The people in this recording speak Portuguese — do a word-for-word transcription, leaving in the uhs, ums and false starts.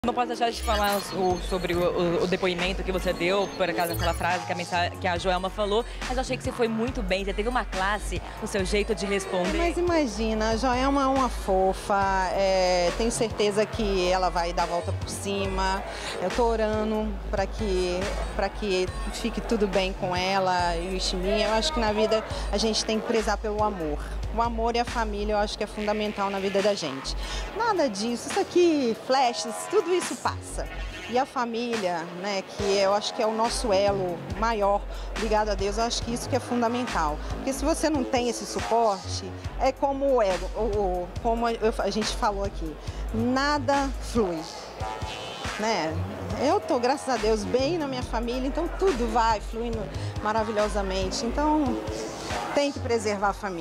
Não posso deixar de falar o, sobre o, o, o depoimento que você deu, por acaso aquela frase que a, mensagem, que a Joelma falou, mas eu achei que você foi muito bem, você teve uma classe no seu jeito de responder. Mas imagina, a Joelma é uma fofa, é, tenho certeza que ela vai dar a volta por cima. Eu tô orando para que, para que fique tudo bem com ela e o Iximim. Eu acho que na vida a gente tem que prezar pelo amor. O amor e a família eu acho que é fundamental na vida da gente. Nada disso, isso aqui, flashes, tudo isso passa. E a família, né, que eu acho que é o nosso elo maior ligado a Deus, eu acho que isso que é fundamental. Porque se você não tem esse suporte, é como o ego, ou, como a gente falou aqui, nada flui. Né? Eu estou, graças a Deus, bem na minha família, então tudo vai fluindo maravilhosamente. Então tem que preservar a família.